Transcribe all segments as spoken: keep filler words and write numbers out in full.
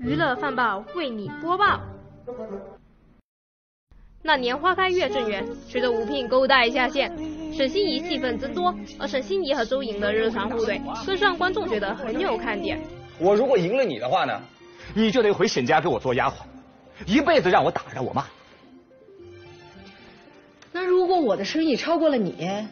娱乐饭报为你播报。那年花开月正圆，随着吴聘勾带下线，沈心怡戏份增多，而沈心怡和周莹的日常互怼更是让观众觉得很有看点。 我如果赢了你的话呢，你就得回沈家给我做丫鬟，一辈子让我打让我骂。 那如果我的生意超过了你，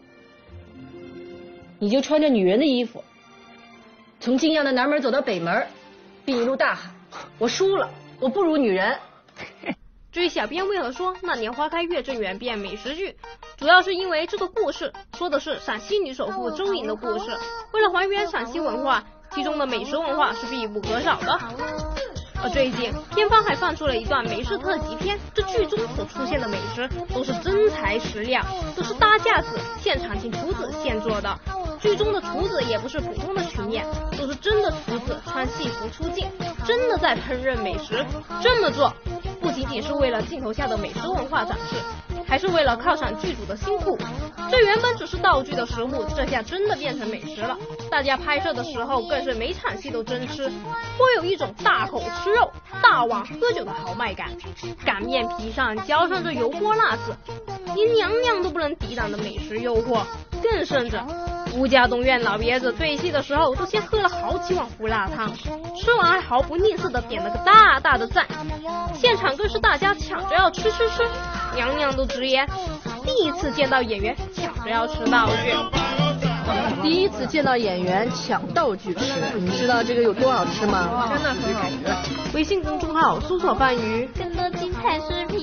你就穿着女人的衣服，从泾阳的南门走到北门，并一路大喊：“我输了，我不如女人。” 至于小编为何说那年花开月正圆变美食剧，主要是因为这个故事说的是陕西女首富周莹的故事。为了还原陕西文化，其中的美食文化是必不可少的。而最近片方还放出了一段美食特辑片，这剧中所出现的美食都是真材实料，都是搭架子现场请厨子现做的。剧中的厨子也不是普通的群演，都是真的厨子穿戏服出镜，真的在烹饪美食。这么做不仅仅是为了镜头下的美食文化展示，还是为了犒赏剧组的辛苦。这原本只是道具的食物，这下真的变成美食了。大家拍摄的时候更是每场戏都真吃，颇有一种大口吃肉、大碗喝酒的豪迈感。擀面皮上浇上着油泼辣子，连娘娘都不能抵挡的美食诱惑。更甚者，吴家东院老爷子对戏的时候都先喝了好几碗胡辣汤，吃完还毫不吝啬的点了个大大的赞。现场更是大家抢着要吃吃吃，娘娘都直言第一次见到演员抢着要吃道具。 第一次见到演员抢道具吃，你知道这个有多好吃吗？真的很好吃。 微信公众号搜索番禺，更多精彩视频